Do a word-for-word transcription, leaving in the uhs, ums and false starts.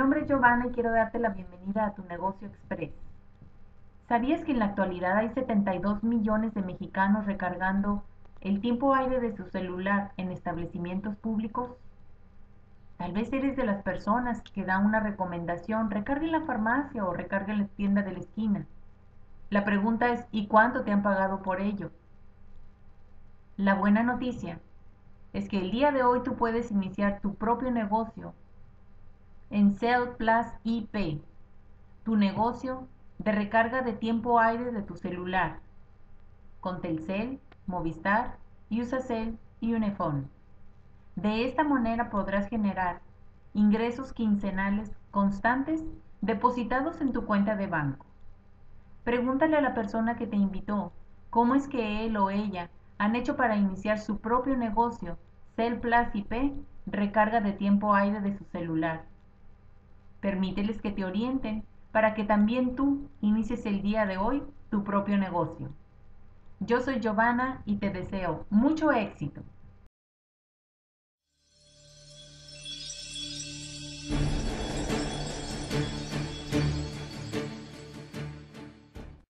nombre es Giovanna y quiero darte la bienvenida a tu negocio express. ¿Sabías que en la actualidad hay setenta y dos millones de mexicanos recargando el tiempo aire de su celular en establecimientos públicos? Tal vez eres de las personas que da una recomendación, recargue en la farmacia o recargue en la tienda de la esquina. La pregunta es, ¿y cuánto te han pagado por ello? La buena noticia es que el día de hoy tú puedes iniciar tu propio negocio en Cell Plus I P, tu negocio de recarga de tiempo aire de tu celular, con Telcel, Movistar, Usacell y Unifone. De esta manera podrás generar ingresos quincenales constantes depositados en tu cuenta de banco. Pregúntale a la persona que te invitó cómo es que él o ella han hecho para iniciar su propio negocio, Cell Plus I P, recarga de tiempo aire de su celular. Permíteles que te orienten para que también tú inicies el día de hoy tu propio negocio. Yo soy Giovanna y te deseo mucho éxito.